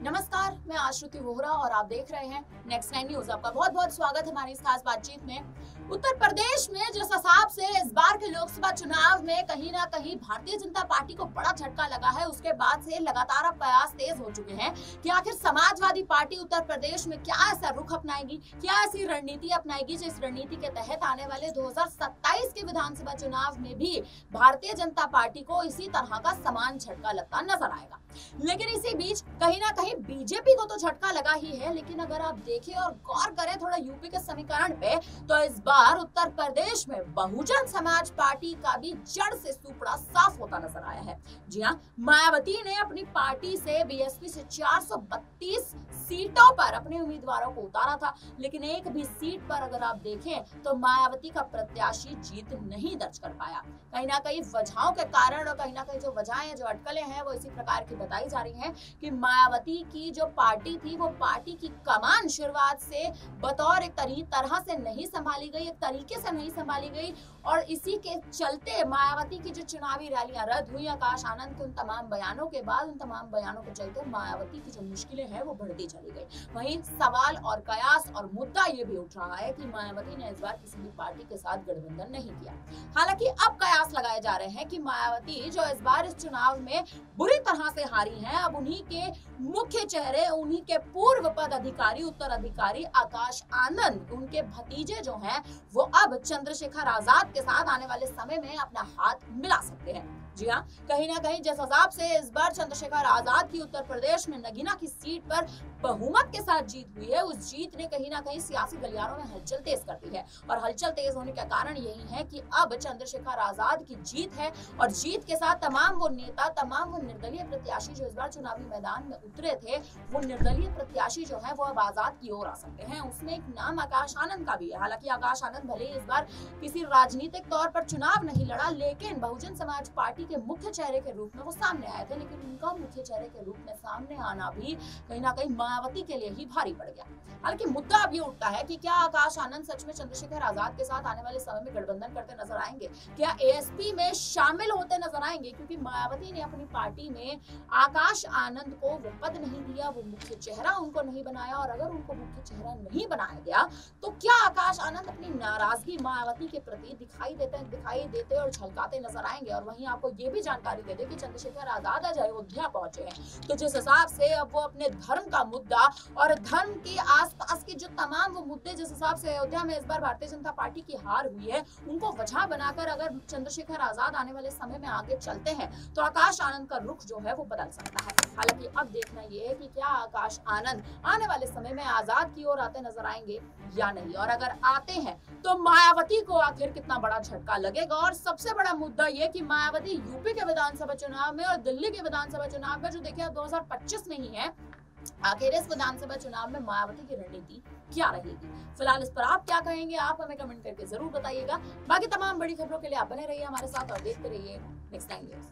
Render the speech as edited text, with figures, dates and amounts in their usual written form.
नमस्कार, मैं आश्रुति वोहरा और आप देख रहे हैं नेक्स्ट 9 न्यूज। आपका बहुत बहुत स्वागत है हमारी इस खास बातचीत में। उत्तर प्रदेश में जिस हिसाब से इस बार के लोकसभा चुनाव में कहीं ना कहीं भारतीय जनता पार्टी को बड़ा झटका लगा है, उसके बाद से लगातार अब प्रयास तेज हो चुके हैं कि आखिर समाजवादी पार्टी उत्तर प्रदेश में क्या ऐसा रुख अपनाएगी, क्या ऐसी रणनीति अपनाएगी जिस रणनीति के तहत आने वाले 2027 के विधानसभा चुनाव में भी भारतीय जनता पार्टी को इसी तरह का समान झटका लगता नजर आएगा। लेकिन इसी बीच कहीं ना कहीं बीजेपी को तो झटका लगा ही है, लेकिन अगर आप देखें और गौर करें थोड़ा यूपी के समीकरण पे, तो इस बार उत्तर प्रदेश में बहुजन समाज पार्टी का भी जड़ से सूपड़ा साफ होता नजर आया है। जी हाँ, मायावती ने अपनी पार्टी से बीएसपी से 432 सीटों पर अपने उम्मीदवारों को उतारा था, लेकिन एक भी सीट पर अगर आप देखें तो मायावती का प्रत्याशी जीत नहीं दर्ज कर पाया। कहीं ना कहीं वजहों के कारण और कहीं ना कहीं जो वजहें, जो अटकलें हैं, वो इसी प्रकार की बताई जा रही हैं कि मायावती की जो पार्टी थी, वो पार्टी की कमान शुरुआत से बतौर एक तरह से नहीं संभाली गई, एक तरीके से नहीं संभाली गई, और इसी के चलते मायावती की जो चुनावी रैलियां रद्द हुई, आकाश आनंद के उन तमाम बयानों के बाद, उन तमाम बयानों के चलते मायावती की जो मुश्किलें हैं वो बढ़ती चली गई। वहीं सवाल और कयास और मुद्दा ये भी उठ रहा है कि मायावती ने इस बार किसी भी पार्टी के साथ गठबंधन नहीं किया। हालांकि अब कयास लगाए जा रहे हैं कि मायावती जो इस बार इस चुनाव में बुरी तरह से हारी हैं, अब उन्हीं के मुख्य चेहरे, उन्हीं के पूर्व पद अधिकारी, उत्तराधिकारी आकाश आनंद, उनके भतीजे जो हैं, वो अब चंद्रशेखर आजाद के साथ आने वाले समय में अपना हाथ मिला सकते हैं। जी हाँ, कहीं ना कहीं जिस हिसाब से इस बार चंद्रशेखर आजाद की उत्तर प्रदेश में नगीना की सीट पर बहुमत के साथ जीत हुई है, उस जीत ने कहीं ना कहीं सियासी गलियारों में हलचल तेज कर दी है। और हलचल तेज होने का कारण यही है कि अब चंद्रशेखर आजाद की जीत है, और जीत के साथ तमाम वो नेता, तमाम वो निर्दलीय प्रत्याशी जो इस बार चुनावी मैदान में उतरे थे, वो निर्दलीय प्रत्याशी जो है वो अब आजाद की ओर आ सकते हैं। उसमें एक नाम आकाश आनंद का भी है। हालांकि आकाश आनंद भले इस बार किसी राजनीतिक तौर पर चुनाव नहीं लड़ा, लेकिन बहुजन समाज पार्टी के मुख्य चेहरे के रूप में वो सामने आए थे, लेकिन उनका मुख्य चेहरे के रूप में सामने आना भी कहीं ना कहीं मायावती के लिए ही भारी पड़ गया। हालांकि मुद्दा अब ये उठता है कि क्या आकाश आनंद सच में चंद्रशेखर आजाद के साथ आने वाले समय में गठबंधन करते नजर आएंगे, क्या एएसपी में शामिल होते नजर आएंगे, क्योंकि मायावती ने अपनी पार्टी में आकाश आनंद को वो पद नहीं दिया, वो मुख्य चेहरा उनको नहीं बनाया, और अगर उनको मुख्य चेहरा नहीं बनाया गया तो क्या आकाश आनंद अपनी नाराजगी मायावती के प्रति दिखाई देते और झलकाते नजर आएंगे। और वहीं आपको ये भी जानकारी दे दे कि चंद्रशेखर आजाद आज अयोध्या पहुंचे हैं, तो जिस हिसाब से अब वो अपने धर्म का मुद्दा और धर्म के आसपास के जो तमाम वो मुद्दे, जिस हिसाब से अयोध्या में इस बार भारतीय जनता पार्टी की हार हुई है, उनको वजह बनाकर अगर चंद्रशेखर आजाद आने वाले समय में आगे चलते हैं तो आकाश आनंद का रुख जो है वो बदल सकता है। हालांकि अब देखना ये है कि क्या आकाश आनंद आने वाले समय में आजाद की ओर आते नजर आएंगे या नहीं, और अगर आते हैं तो मायावती को आखिर कितना बड़ा झटका लगेगा। और सबसे बड़ा मुद्दा ये कि मायावती यूपी के विधानसभा चुनाव में और दिल्ली के विधानसभा चुनाव में, जो देखिए 2025 में ही है, आखिर इस विधानसभा चुनाव में मायावती की रणनीति क्या रहेगी। फिलहाल इस पर आप क्या कहेंगे, आप हमें कमेंट करके जरूर बताइएगा। बाकी तमाम बड़ी खबरों के लिए आप बने रहिए हमारे साथ और देखते रहिए नेक्स्ट 9 न्यूज।